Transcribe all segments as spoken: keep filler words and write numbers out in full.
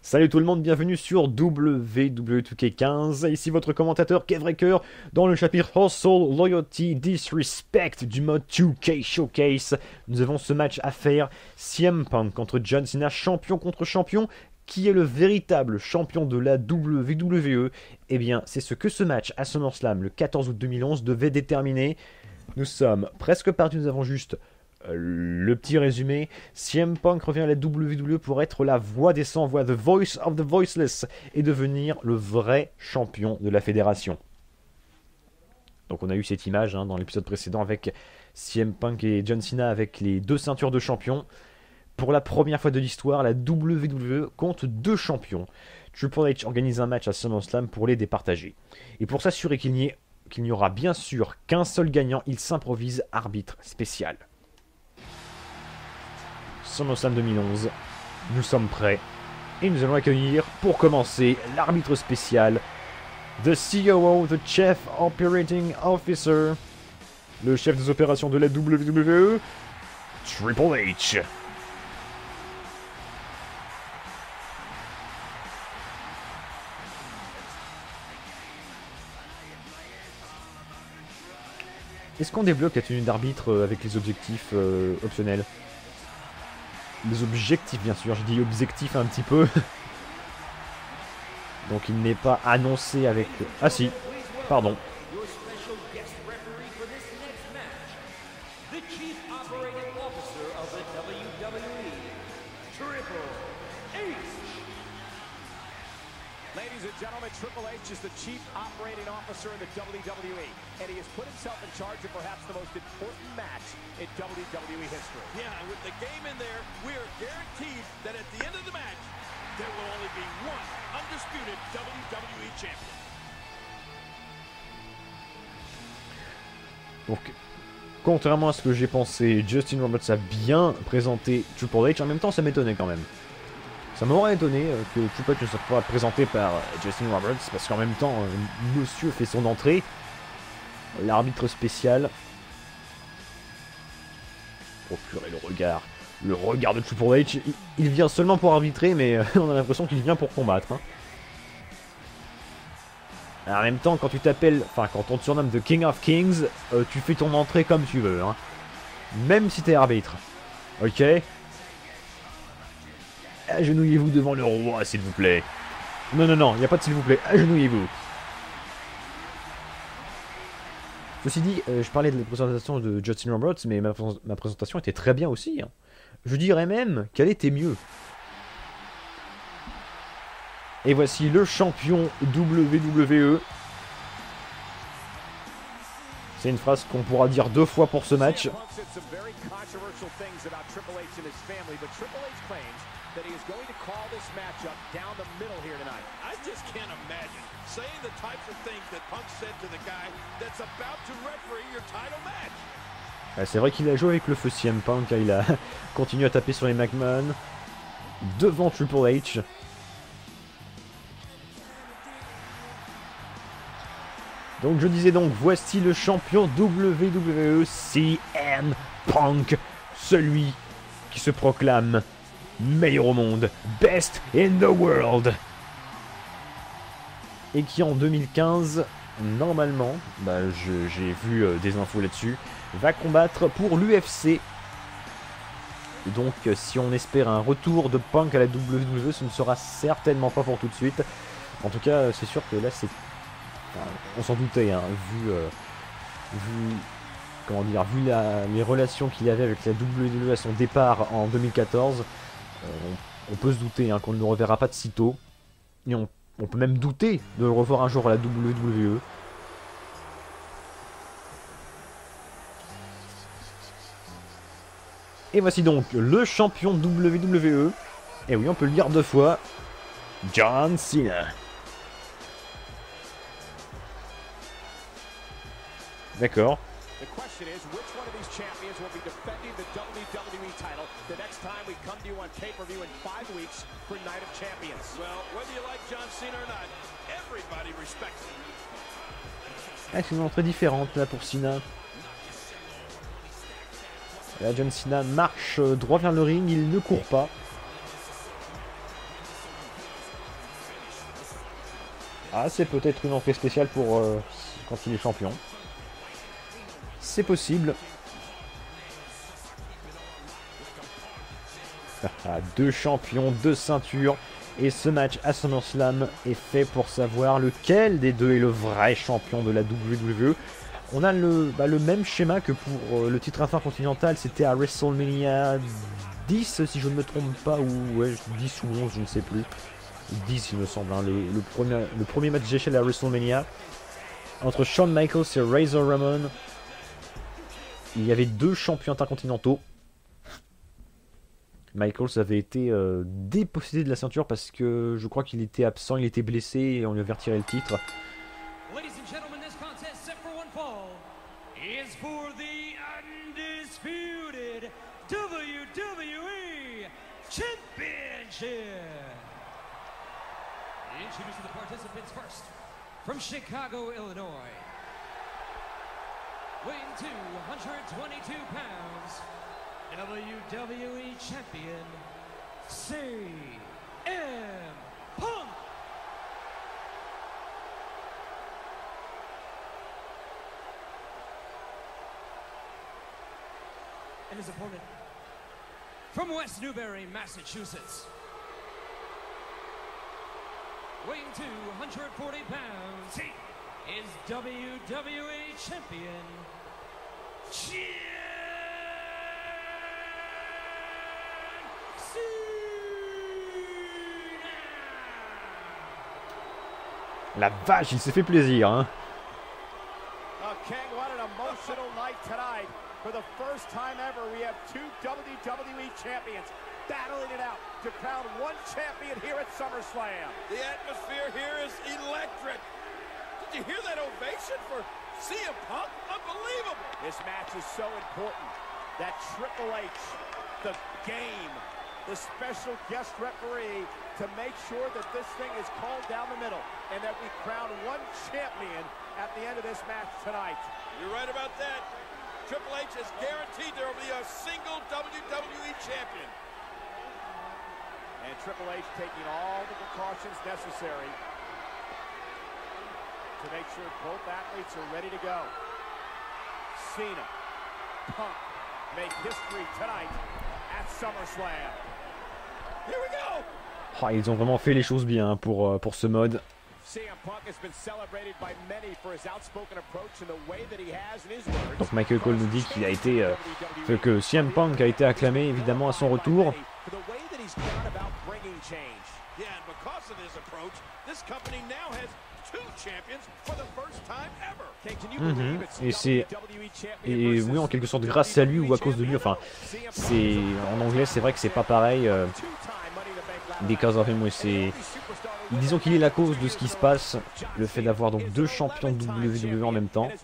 Salut tout le monde, bienvenue sur W W deux K quinze, ici votre commentateur Kevraker dans le chapitre Hustle, Loyalty, Disrespect du mode deux K Showcase. Nous avons ce match à faire, C M Punk contre John Cena, champion contre champion. Qui est le véritable champion de la W W E? Eh bien, c'est ce que ce match à SummerSlam le quatorze août deux mille onze devait déterminer. Nous sommes presque partis, nous avons juste euh, le petit résumé. C M Punk revient à la W W E pour être la voix des sans-voix, The Voice of the Voiceless, et devenir le vrai champion de la fédération. Donc on a eu cette image hein, dans l'épisode précédent avec C M Punk et John Cena avec les deux ceintures de champion. Pour la première fois de l'histoire, la W W E compte deux champions. Triple H organise un match à SummerSlam pour les départager. Et pour s'assurer qu'il n'y ait, qu'il n'y aura bien sûr qu'un seul gagnant, il s'improvise arbitre spécial. SummerSlam deux mille onze, nous sommes prêts. Et nous allons accueillir, pour commencer, l'arbitre spécial, The C O O, The Chief Operating Officer, le chef des opérations de la W W E, Triple H. Est-ce qu'on débloque la tenue d'arbitre avec les objectifs euh, optionnels? Les objectifs, bien sûr, je dis objectif un petit peu. Donc il n'est pas annoncé avec... Ah si, pardon. Ladies and gentlemen, Triple H is the Chief Operating Officer in the W W E, and he has put himself in charge of perhaps the most important match in W W E history. Yeah, and with the game in there, we are guaranteed that at the end of the match, there will only be one undisputed W W E champion. Donc, contrairement à ce que j'ai pensé, Justin Roberts a bien présenté Triple H. En même temps, ça m'étonnait quand même. Ça m'aurait étonné que Triple H ne soit pas présenté par Justin Roberts, parce qu'en même temps, monsieur fait son entrée. L'arbitre spécial. Oh purée, le regard. Le regard de Triple H. Il, il vient seulement pour arbitrer, mais on a l'impression qu'il vient pour combattre. Hein. En même temps, quand tu t'appelles, enfin, quand on te surnomme The King of Kings, euh, tu fais ton entrée comme tu veux. Hein. Même si t'es arbitre. Ok ? Agenouillez-vous devant le roi, s'il vous plaît. Non, non, non, il n'y a pas de s'il vous plaît. Agenouillez-vous. Ceci dit, euh, je parlais de la présentation de Justin Roberts, mais ma, ma présentation était très bien aussi. Hein. Je dirais même qu'elle était mieux. Et voici le champion W W E. C'est une phrase qu'on pourra dire deux fois pour ce match. That he is going to call this matchup down the middle here tonight. I just can't imagine saying the types of things that Punk said to the guy that's about to referee your title match. C'est vrai qu'il a joué avec le feu C M Punk, il a continué à taper sur les McMahon devant Triple H. Donc je disais donc, voici le champion W W E, C M Punk, celui qui se proclame meilleur au monde, best in the world, et qui en deux mille quinze, normalement, bah, j'ai vu euh, des infos là-dessus, va combattre pour l'U F C. Donc euh, si on espère un retour de Punk à la W W E, ce ne sera certainement pas pour tout de suite. En tout cas, c'est sûr que là, c'est... Enfin, on s'en doutait, hein, vu... Euh, vu... Comment dire, vu la, les relations qu'il avait avec la W W E à son départ en deux mille quatorze, euh, on, on peut se douter hein, qu'on ne le reverra pas de sitôt. Et on, on peut même douter de le revoir un jour à la W W E. Et voici donc le champion W W E. Et oui, on peut le lire deux fois. John Cena. D'accord. The question is, which one of these champions will be defending the W W E title the next time we come to you on pay-per-view in five weeks for Night of Champions? Well, whether you like John Cena or not, everybody respects him. Ah, c'est une entrée différente là pour Cena. Là, John Cena marche droit vers le ring, il ne court pas. Ah, c'est peut-être une entrée spéciale pour euh, quand il est champion. C'est possible. Ah, deux champions, deux ceintures. Et ce match à SummerSlam est fait pour savoir lequel des deux est le vrai champion de la W W E. On a le, bah, le même schéma que pour euh, le titre intercontinental, c'était à WrestleMania dix, si je ne me trompe pas, ou ouais, dix ou onze, je ne sais plus. dix, il me semble, hein, le, le, premier, le premier match d'échelle à WrestleMania. Entre Shawn Michaels et Razor Ramon, il y avait deux champions intercontinentaux. Michaels avait été euh, dépossédé de la ceinture parce que je crois qu'il était absent, il était blessé et on lui avait retiré le titre. Ladies and gentlemen, this contest set for one fall is for the undisputed W W E Championship. Introducing the participants first, from Chicago, Illinois, weighing two hundred twenty-two pounds, W W E Champion, C M Punk. And his opponent, from West Newbury, Massachusetts, weighing two hundred forty pounds, he is W W E Champion, John La vache, il s'est fait plaisir, hein. Uh, King, what an emotional night tonight. For the first time ever, we have two W W E champions battling it out to crown one champion here at SummerSlam. The atmosphere here is electric. Did you hear that ovation for C M Punk? Unbelievable. This match is so important that Triple H, the game, the special guest referee, to make sure that this thing is called down the middle and that we crown one champion at the end of this match tonight. You're right about that. Triple H has guaranteed there will be a single W W E champion. And Triple H taking all the precautions necessary to make sure both athletes are ready to go. Cena, Punk make history tonight at SummerSlam. Here we go. Oh, ils ont vraiment fait les choses bien pour, euh, pour ce mode. Donc Michael Cole nous dit qu'il a été euh, que C M Punk a été acclamé évidemment à son retour. Mmh. Et c'est et oui, en quelque sorte grâce à lui ou à cause de lui, enfin c'est en anglais c'est vrai que c'est pas pareil, euh, because of him, oui, c'est disons qu'il est la cause de ce qui se passe, le fait d'avoir donc deux champions de W W E en même temps.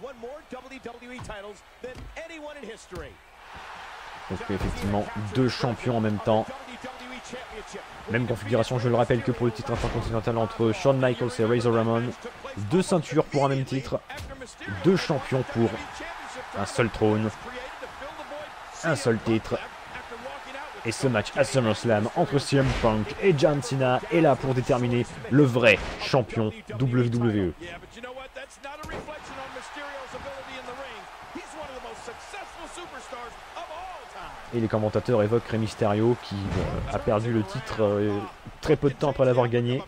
Donc effectivement deux champions en même temps. Même configuration, je le rappelle, que pour le titre intercontinental entre Shawn Michaels et Razor Ramon. Deux ceintures pour un même titre. Deux champions pour un seul trône. Un seul titre. Et ce match à SummerSlam entre C M Punk et John Cena est là pour déterminer le vrai champion W W E. Et les commentateurs évoquent Rey Mysterio qui euh, a perdu le titre euh, très peu de temps après l'avoir gagné.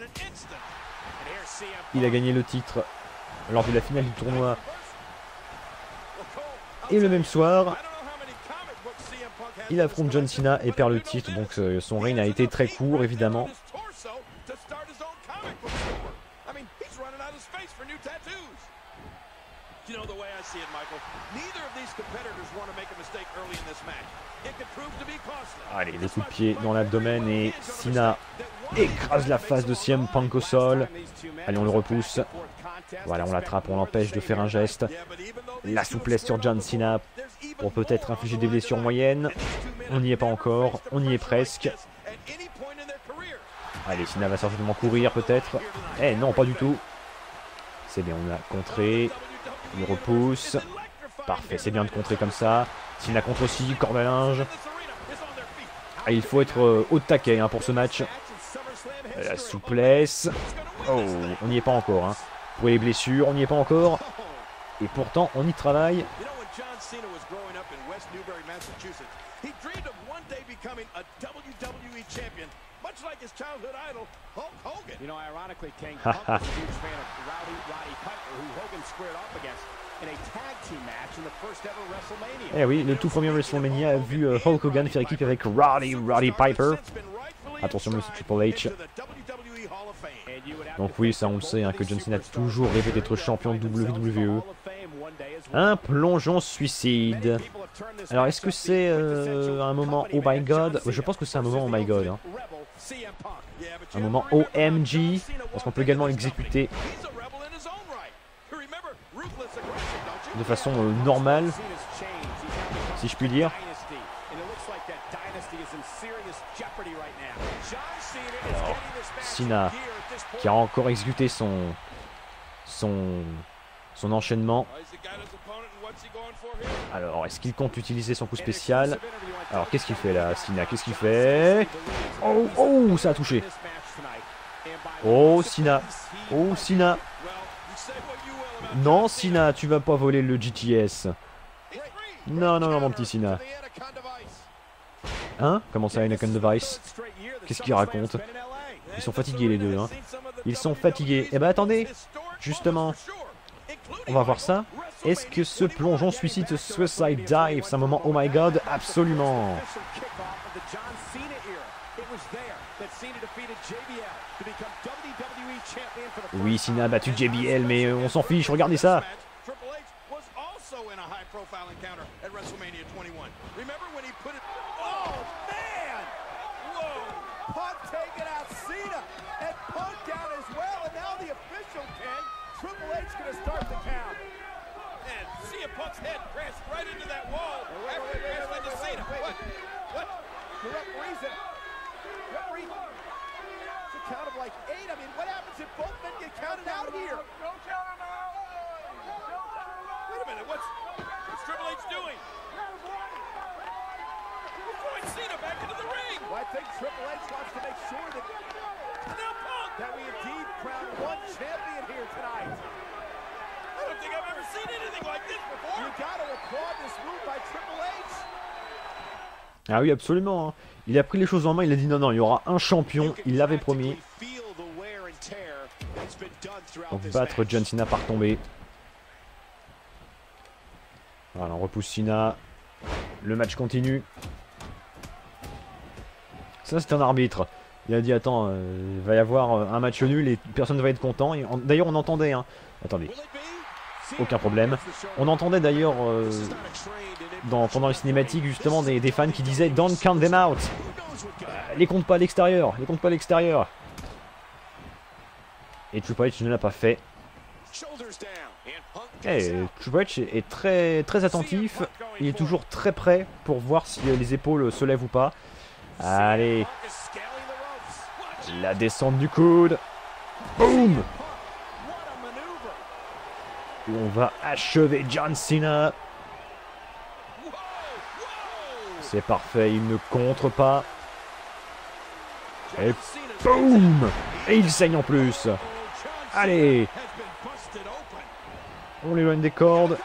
Il a gagné le titre lors de la finale du tournoi. Et le même soir, il affronte John Cena et perd le titre. Donc euh, son règne a été très court évidemment. You know the way I see it, Michael. Neither of these competitors want to make a mistake early in this match. It could prove to be costly. Allez, le coup de pied dans l'abdomen et Cena écrase la face de C M Punk au sol. Allez, on le repousse. Voilà, on l'attrape, on l'empêche de faire un geste. La souplesse sur John Cena pour peut-être infliger des blessures moyennes. On n'y est pas encore, on y est presque. Allez, Cena va certainement courir peut-être. Eh non, pas du tout. C'est bien, on l'a contré. Il repousse. Parfait, c'est bien de contrer comme ça. Cena contre aussi, corde à linge. Ah, il faut être euh, au taquet hein, pour ce match. La souplesse. Oh, on n'y est pas encore. Hein. Pour les blessures, on n'y est pas encore. Et pourtant, on y travaille. Haha. Eh oui, le tout premier WrestleMania a vu euh, Hulk Hogan faire équipe avec Roddy, Roddy Piper. Attention, monsieur Triple H. Donc oui, ça on le sait, hein, que John Cena a toujours rêvé d'être champion de W W E. Un plongeon suicide. Alors, est-ce que c'est euh, un moment Oh my God? Je pense que c'est un moment Oh my God. Hein. Un moment O M G. Parce qu'on peut également l'exécuter de façon euh, normale, si je puis dire. Alors, Cena qui a encore exécuté son son son enchaînement. Alors, est-ce qu'il compte utiliser son coup spécial? Alors, qu'est-ce qu'il fait là, Cena? Qu'est-ce qu'il fait? Oh, oh, ça a touché. Oh, Cena. Oh, Cena. Non, Cena, tu vas pas voler le G T S. Non, non, non, mon petit Cena. Hein? Comment ça, Anakin Device? Qu'est-ce qu'il raconte? Ils sont fatigués, les deux, hein. Ils sont fatigués. Eh ben, attendez. Justement. On va voir ça. Est-ce que ce plongeon suicide Suicide Dive, c'est un moment Oh my God? Absolument. Oui, Cena a battu J B L, mais on s'en fiche, regardez ça. Punk's head crashed right into that wall after it crashed into Cena. What? What? The referee's it. Referee. It's a count of like eight. I mean, what happens if both men get counted out here? Don't count him out. Wait a minute. What's, what's Triple H doing? He's throwing Cena back into the ring. Well, I think Triple H wants to make sure that, now, Punk, that we indeed crown one champion here tonight. I don't think I've ever seen anything like this before. You gotta applaud this move by Triple H. Ah oui, absolument. Hein. Il a pris les choses en main, il a dit non, non, il y aura un champion, il l'avait promis. Donc battre John Cena par tomber. Voilà, on repousse Cena. Le match continue. Ça, c'est un arbitre. Il a dit attends, euh, il va y avoir un match nul et personne ne va être content. D'ailleurs, on entendait, hein. Attendez. Aucun problème. On entendait d'ailleurs euh, dans, pendant les cinématiques justement des, des fans qui disaient don't count them out. Euh, les compte pas à l'extérieur, les compte pas à l'extérieur. Et Triple H ne l'a pas fait. Et Triple H est, est très très attentif. Il est toujours très prêt pour voir si les épaules se lèvent ou pas. Allez. La descente du coude. Boum. Et on va achever John Cena. C'est parfait, il ne contre pas. Et boum! Et il saigne en plus. Allez! On l'éloigne des cordes.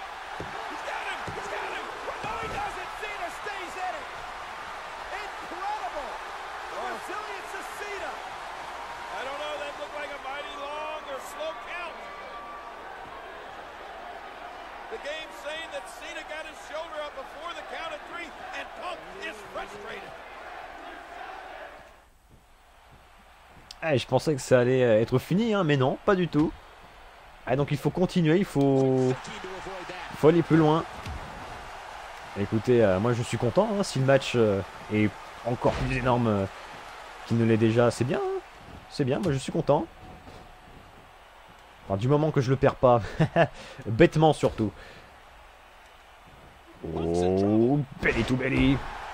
Ah, je pensais que ça allait être fini, hein, mais non, pas du tout. Ah, donc il faut continuer, il faut, il faut aller plus loin. Écoutez, euh, moi je suis content, hein, si le match euh, est encore plus énorme euh, qu'il ne l'est déjà, c'est bien. Hein, c'est bien, moi je suis content. Enfin, du moment que je le perds pas, bêtement surtout. Oh, belly to belly.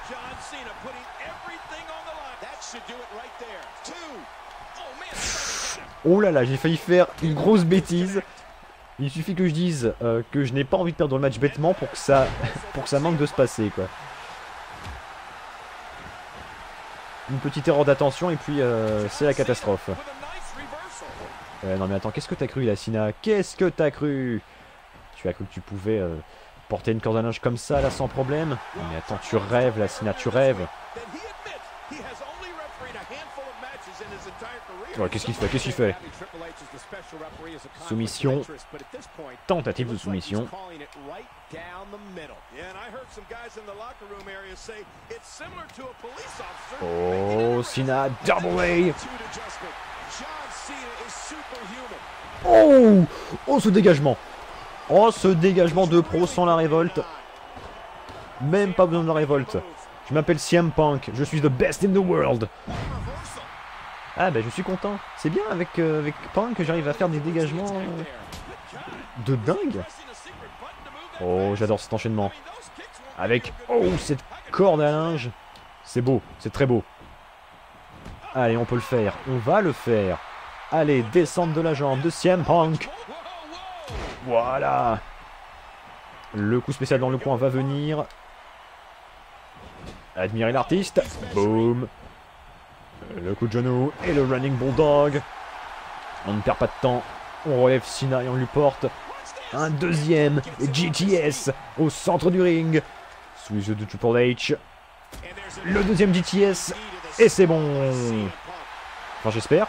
Oh là là, j'ai failli faire une grosse bêtise. Il suffit que je dise euh, que je n'ai pas envie de perdre le match bêtement pour que ça, pour que ça manque de se passer, quoi. Une petite erreur d'attention et puis euh, c'est la catastrophe. Ouais, non mais attends, qu'est-ce que t'as cru là, Cena? Qu'est-ce que t'as cru? Tu as cru que tu pouvais euh, porter une corde à linge comme ça, là, sans problème? Mais attends, tu rêves là, Cena, tu rêves. Ouais, qu'est-ce qu'il fait? Qu'est-ce qu'il fait? Soumission. Tentative de soumission. Oh, Cena, double A. Oh, oh, ce dégagement. Oh, ce dégagement de pro sans la révolte. Même pas besoin de la révolte. Je m'appelle C M Punk. Je suis the best in the world. Ah bah je suis content. C'est bien avec, euh, avec Punk que j'arrive à faire des dégagements euh, de dingue. Oh, j'adore cet enchaînement. Avec, oh, cette corde à linge. C'est beau, c'est très beau. Allez, on peut le faire. On va le faire. Allez, descente de la jambe de C M Punk. Voilà. Le coup spécial dans le coin va venir. Admirez l'artiste. Boum. Le coup de genou et le running bulldog. On ne perd pas de temps. On relève Cena et on lui porte un deuxième G T S au centre du ring. Sous les yeux de Triple H. Le deuxième G T S. Et c'est bon. Enfin, j'espère.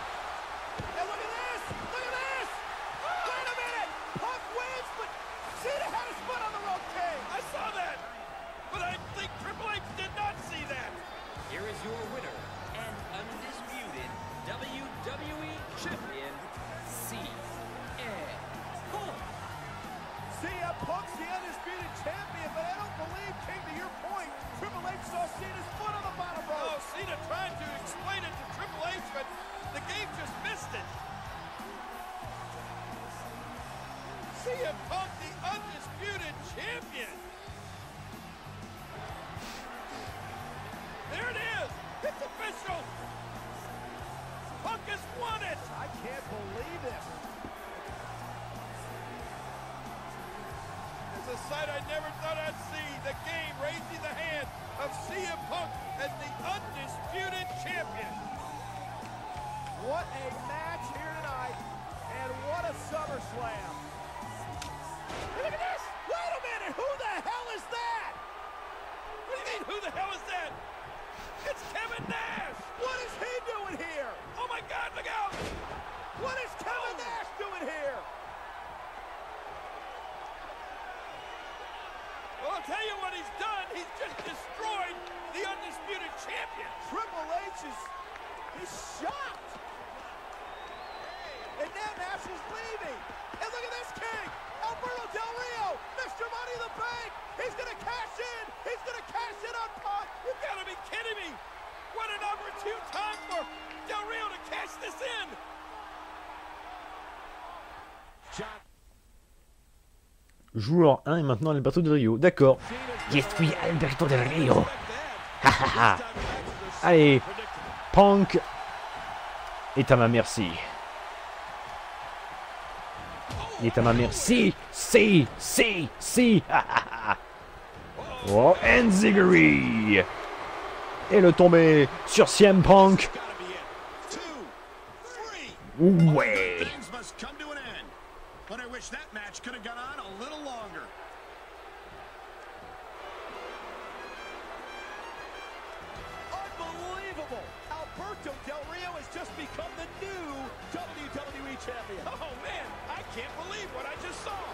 C M Punk, the undisputed champion. There it is. It's official. Punk has won it. I can't believe this. It's a sight I never thought I'd see. The game raising the hand of C M Punk as the undisputed champion. What a match here tonight, and what a SummerSlam. Look at this! Wait a minute! Who the hell is that? What do you mean, who the hell is that? It's Kevin Nash! What is he doing here? Oh my God, look out! What is Kevin Nash doing here? Well, I'll tell you what he's done. He's just destroyed the undisputed champion. Triple H is... he's shocked. And now Nash is leaving. And look at this king, Alberto Del Rio, Mister Money in the Bank. He's going to cash in. He's going to cash in on Punk. You gotta be kidding me. What an opportune time for Del Rio to cash this in. Joueur un et maintenant Alberto Del Rio. D'accord. Je suis Alberto Del Rio. Allez, Punk est à ma merci. Il est à ma merci. Si, si, si. Oh, Enziguri. Et le tombé sur C M Punk. Ouais. But I wish that match could have gone on a little longer. Unbelievable! Alberto Del Rio has just become the new W W E champion. Oh man, I can't believe what I just saw.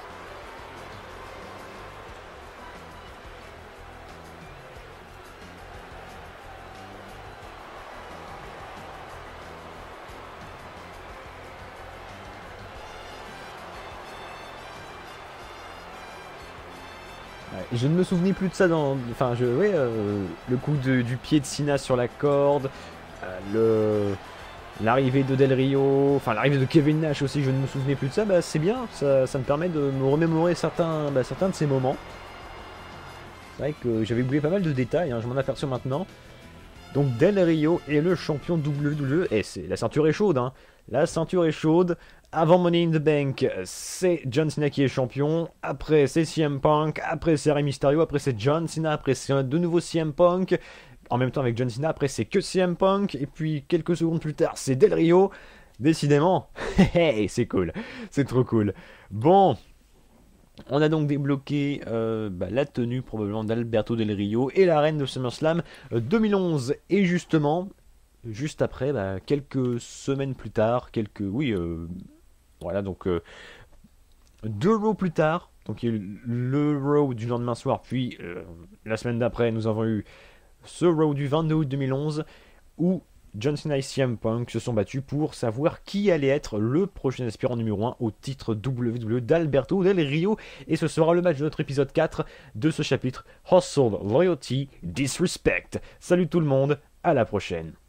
Je ne me souvenais plus de ça dans... Enfin, je... Ouais, euh, le coup de, du pied de Cena sur la corde, euh, le... l'arrivée de Del Rio, enfin l'arrivée de Kevin Nash aussi, je ne me souvenais plus de ça. Bah, c'est bien, ça, ça me permet de me remémorer certains, bah, certains de ces moments. C'est vrai que j'avais oublié pas mal de détails, hein, je m'en aperçois maintenant. Donc Del Rio est le champion W W E. Et c'est... la ceinture est chaude, hein. La ceinture est chaude. Avant Money in the Bank, c'est John Cena qui est champion. Après, c'est C M Punk. Après, c'est Rey Mysterio. Après, c'est John Cena. Après, c'est de nouveau C M Punk. En même temps avec John Cena. Après, c'est que C M Punk. Et puis, quelques secondes plus tard, c'est Del Rio. Décidément, c'est cool, c'est trop cool. Bon, on a donc débloqué euh, bah, la tenue probablement d'Alberto Del Rio et l'arène de SummerSlam euh, deux mille onze. Et justement, juste après, bah, quelques semaines plus tard, quelques, oui, euh, voilà, donc euh, deux Raw plus tard, donc il y a eu le Raw du lendemain soir, puis euh, la semaine d'après, nous avons eu ce Raw du vingt-deux août deux mille onze, où John Cena et C M Punk se sont battus pour savoir qui allait être le prochain aspirant numéro un au titre W W E d'Alberto Del Rio. Et ce sera le match de notre épisode quatre de ce chapitre Hustle, Loyalty, Disrespect. Salut tout le monde, à la prochaine.